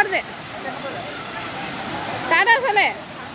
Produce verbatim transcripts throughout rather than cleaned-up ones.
ஓடுது. டாடா சொல்லு.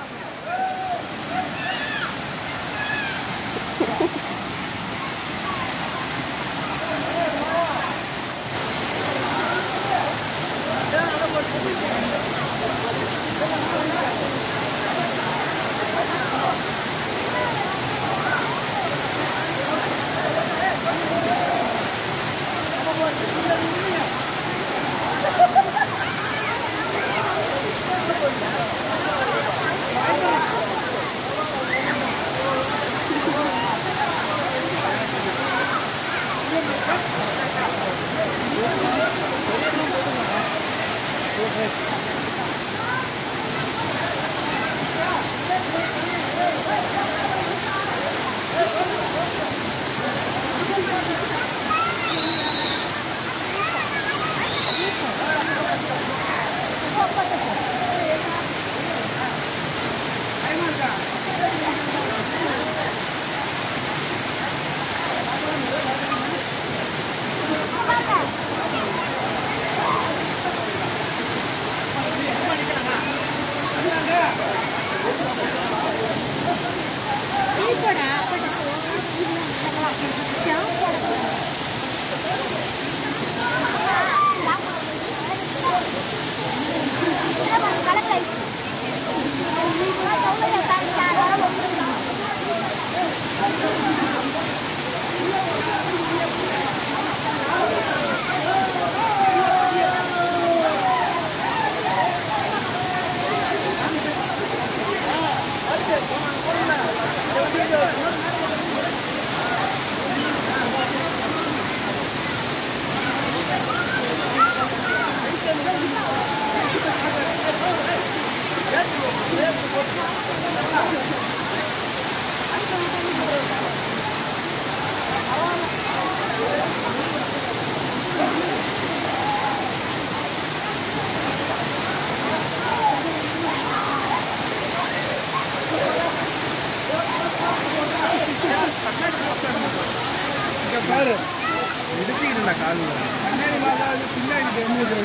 பாரு இடுப்பிட்டு கால் கண்ணாடி மாதிரி பின்னாடி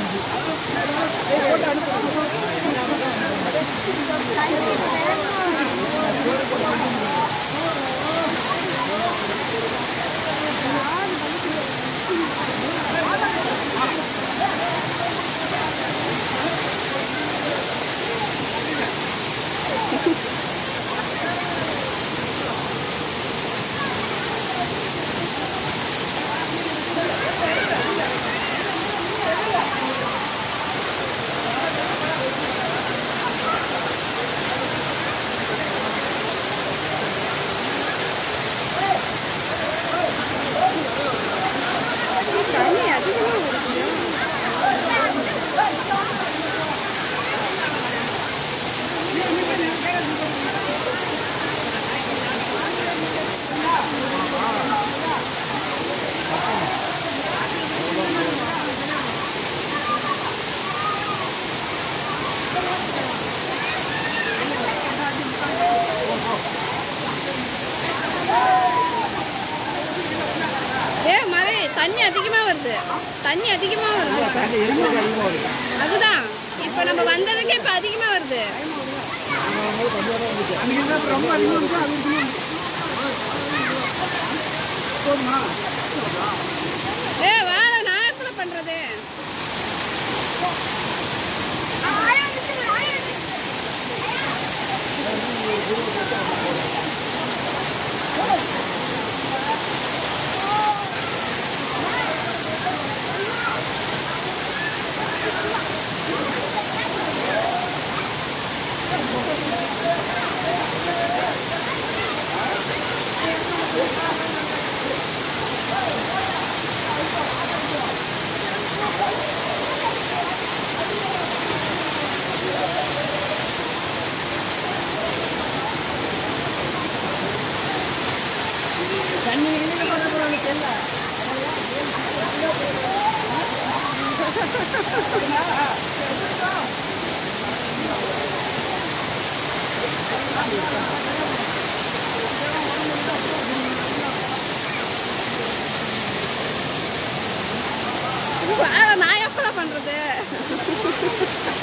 தண்ணி அதிகமா வருது தண்ணி அதிகமா வருது அதுதான் இப்ப நம்ம வந்ததுக்கு இப்ப அதிகமா வருது ஏ வாழ நான் எப்படி பண்றது நான் எப்படா பண்றது?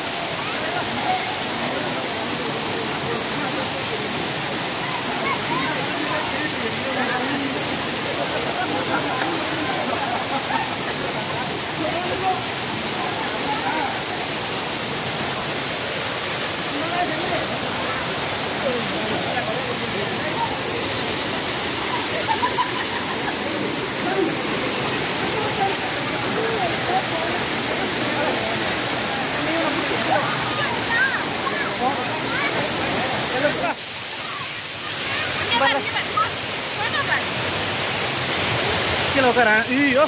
கீழே உட்காரேன். ஐயோ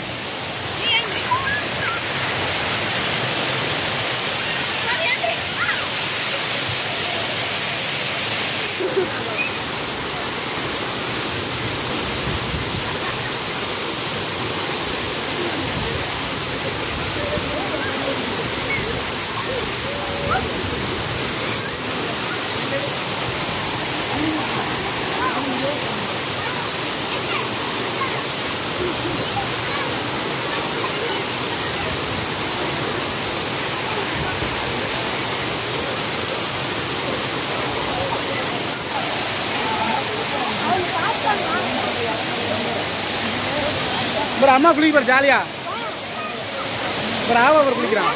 ஒரு அம்மா குளிக்க ஜாலியா ஒரு ஆவா ஒரு குளிக்கிறான்.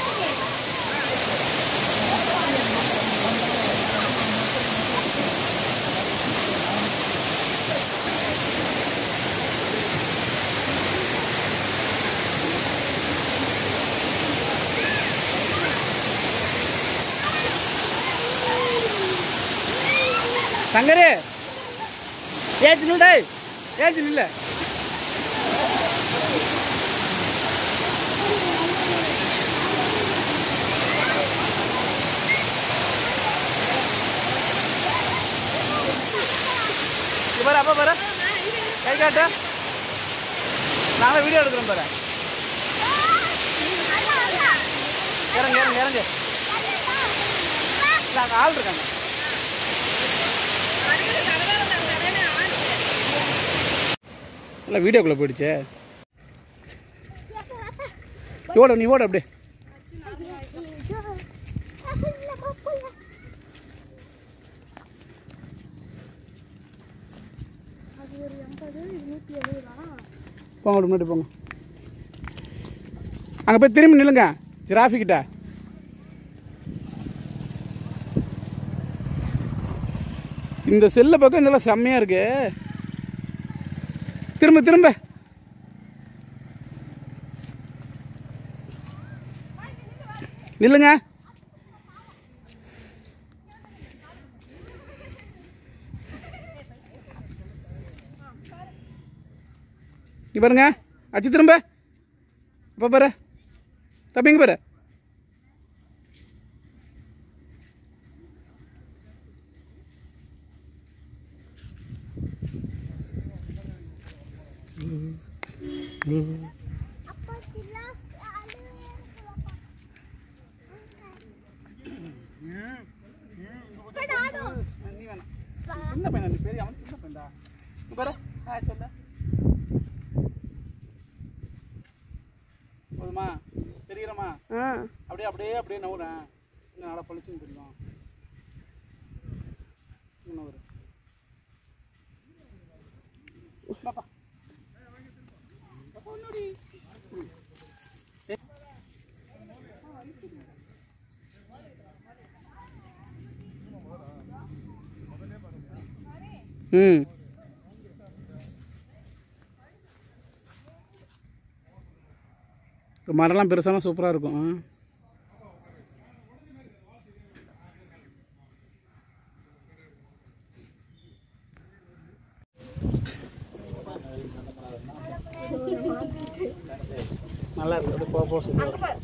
சங்கரே ஏச்சு நில்டே ஏச்சு நில்ல. பாரு அப்பா பாரு கை காட்டு. நாங்கள் வீடியோ எடுக்கிறோம் பாரு. இறங்க இறங்க இறங்க நாங்கள் ஆள் இருக்காங்க. இல்லை வீடியோக்குள்ளே போயிடுச்சு. ஓட நீ ஓட அப்படியே. போங்க முன்னாடி போங்க. அங்கே போய் திரும்பி நில்லுங்க ஜிராஃபி கிட்ட. இந்த செல்ல பக்கம் இதெல்லாம் செம்மையா இருக்கு. திரும்ப திரும்ப நில்லுங்க. பாருங்க அச்சு திரும்ப அப்ப பாரு தப்பிங்க பாரு. சின்ன பையன் பெரிய அவன் சின்ன பையன்டா பாரு. சொல்ல போதுமா தெரியுறமா? அப்படியே அப்படியே அப்படியே நவுறேன். இன்னும் நல்லா பழிச்சுன்னு தெரியும். நவுறு ம் மரம்லாம் பெருசாலாம் சூப்பராக இருக்கும். நல்லா இருக்கு. போ போ சூப்பர்.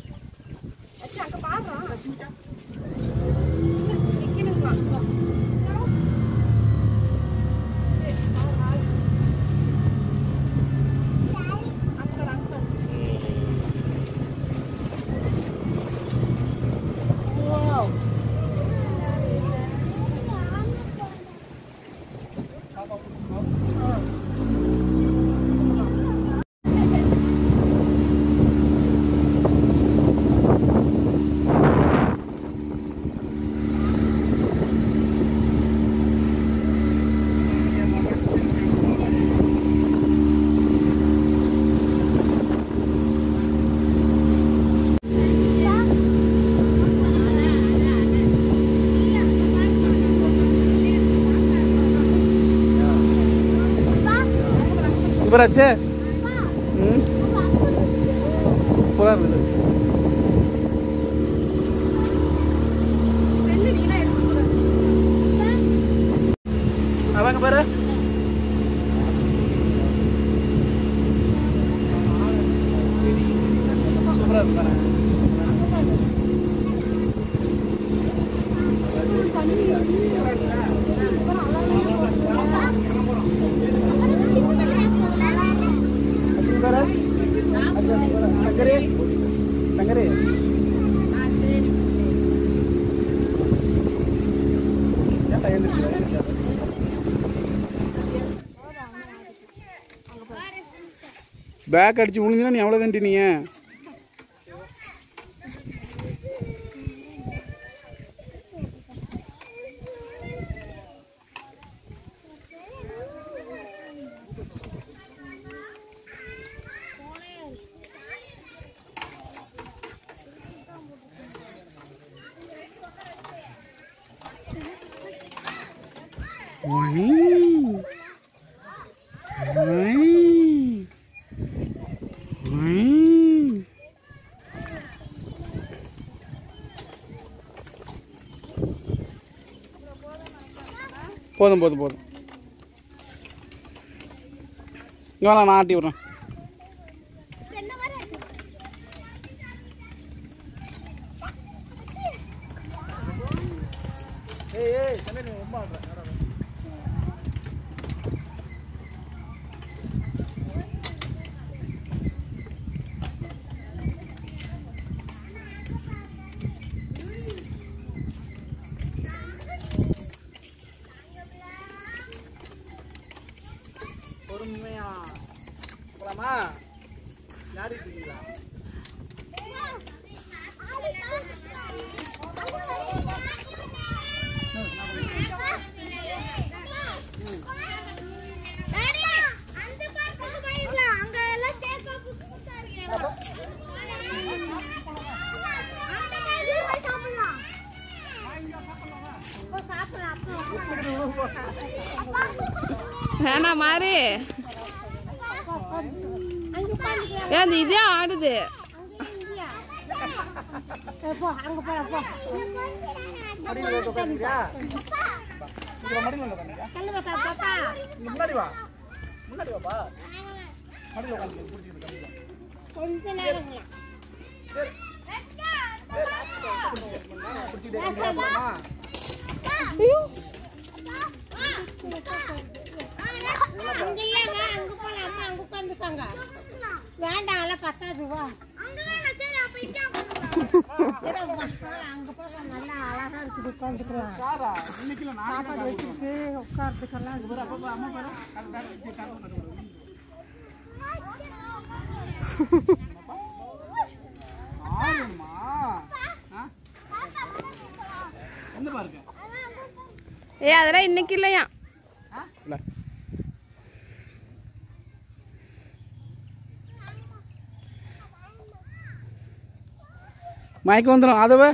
சூப்பராச்சே. ம் சூப்பராக இருக்குது. அவங்க பாரு இருக்கும் தானே. சங்கரே சங்கரே பேக் அடிச்சு விழுந்தீங்கன்னா நீ எவ்வளோ தாண்டி நீ போதும் போதும் போதும் இங்கே வேணாம் நான் ஆட்டி விட்றேன். பொறுமையா போலாமா? யாரிட்டு இருக்கீங்களா? வேணா மாறி ஏன் இதே ஆடுது. கொஞ்ச நேரம் வேண்டாம் பத்தாது வா அங்க போக நல்லா அழகா இருக்குது உட்காந்துக்கலாம். சாப்பாடு வச்சுட்டு உட்காந்துக்கலாம். ஏ அதெல்லாம் இன்னைக்கு இல்லையா? மயக்கம் வந்துடும் அதவ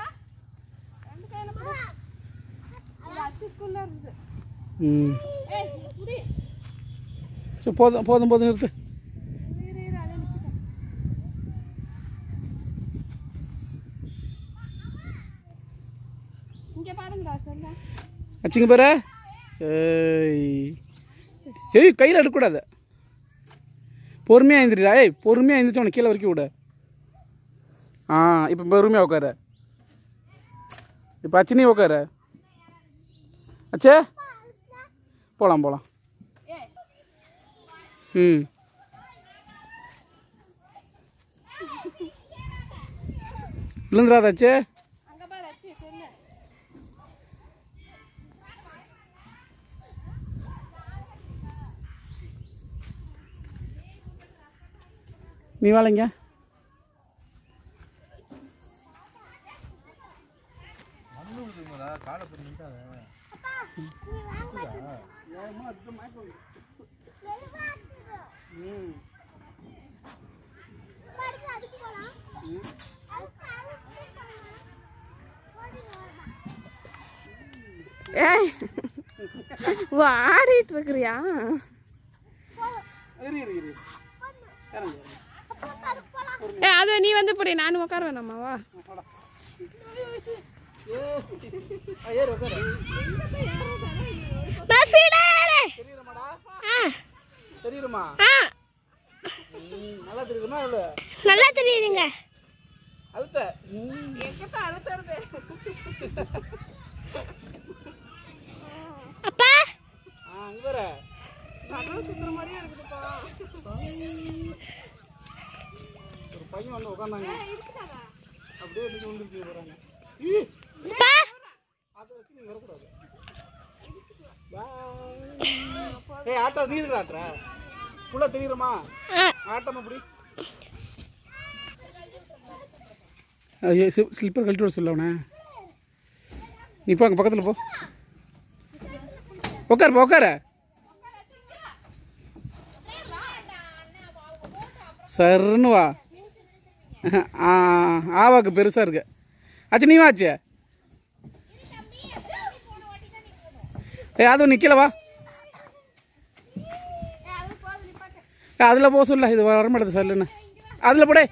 ம் சரி போதும் போதும் போதும் நிறுத்து. வச்சுங்க பாரு. ஏய் கையில் எடுக்கக்கூடாது. பொறுமையாக எழுந்திரிடா. ஏய் பொறுமையாக எழுந்திரிச்சு உனக்கு கீழே வரைக்கும் விட. ஆ இப்போ பொறுமையாக உட்கார. இப்போ அச்சினி உட்கார. அச்சே போகலாம் போகலாம். ம் விழுந்துடாதாச்சே. நீ வாழைங்க. ஏய் ஆடிட்டு இருக்கிறியா? ஏ அது நீ வந்து போடி. நானும் உட்கார வேணாமாவா? தெரியுமா? நல்லா தெரியுமா? நல்லா தெரியுதுங்க. அழுத்த எங்கத்தான் அழுத்துறது அப்பா ஆ அங்க வர சடம் சுத்துற மாதிரியே இருக்குதுப்பா. ஒரு பையன் வந்து உட்காந்தாங்க இருக்குதாங்க அப்படியே எடுத்து வந்துருச்சு போறாங்க. அப்பா அதை வச்சு நீ வரக்கூடாது. ஏய் ஆட்டோ நீ எதுக்கு ஆட்டுற? புள்ள தெரியுறமா ஆட்டம் அப்படி. ஐயோ ஸ்லிப்பர் கழட்டி விட சொல்ல அவனை. நீ போ அங்கே பக்கத்தில் போ. உட்காரு போ உட்கார. சருன்னு வா. ஆ ஆவாக்கு பெருசாக இருக்கு. ஆச்சு நீ வாச்சு. ஏ அதுவும் நிற்கல வா. அதில் போக சொல்ல இது வர மாட்டேது சல்லுன்னு. அதில் போடே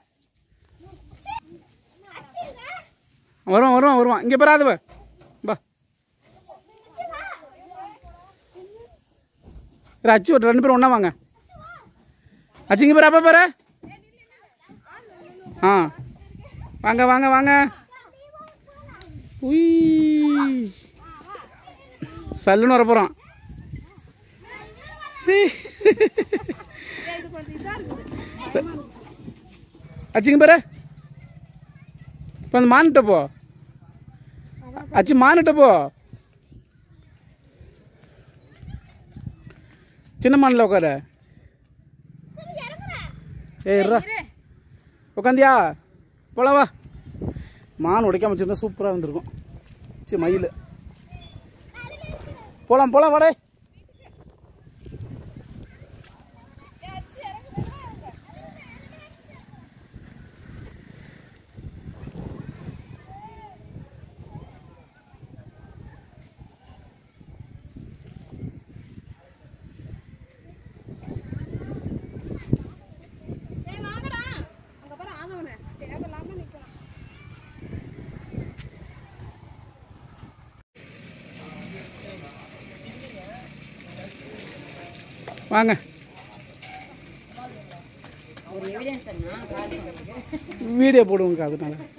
வருவான் வருவான் வருவான். இங்கே பெறாத வா பா. அச்சு ஒரு ரெண்டு பேரும் ஒன்றா வாங்க. அச்சு இங்கே பேர் அப்பா பேர. ஆ வாங்க வாங்க வாங்க. உய் சல்லுன்னு வர போகிறான். அச்சுங்க பேர இப்போ அந்த மானிட்ட போ. அச்சு மானிட்ட போ. சின்ன மானில் உட்கார. ஏறா உட்காந்தியா போலவா. மான் உடைக்காம வச்சிருந்தா சூப்பராக இருந்திருக்கும். சரி மயில் போகலாம் போகலாம் வாடே. வாங்க வீடியோ போடுவோங்க அதனால.